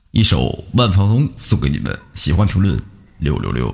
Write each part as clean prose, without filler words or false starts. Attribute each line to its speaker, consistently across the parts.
Speaker 1: 一首《万放松》送给你们，喜欢评论666。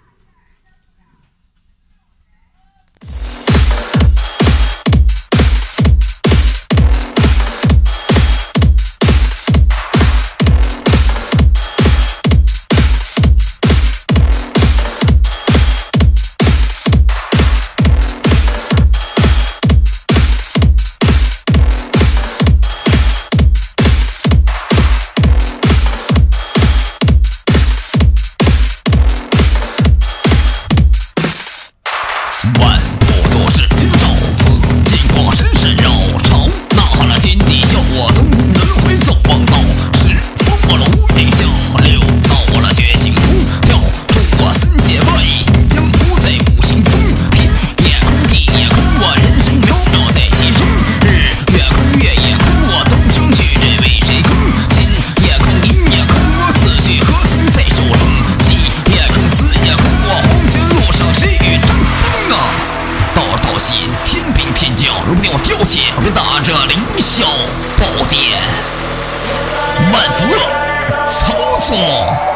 Speaker 2: 万不多是今朝，风金光闪闪绕朝。呐喊了天地笑我僧，轮回走王道。是风我龙云下，流到我了觉醒中，跳出我三界外，江湖在五行中。天也空，地也空，我人生渺渺在其中。日月空，月也空，我东升去这为谁空？心也空，阴也空，我此去何曾在手中？气也空，死也空，我黄泉路上谁与争？道险天兵天将，如鸟凋谢，别打着凌霄宝殿，万福乐曹总。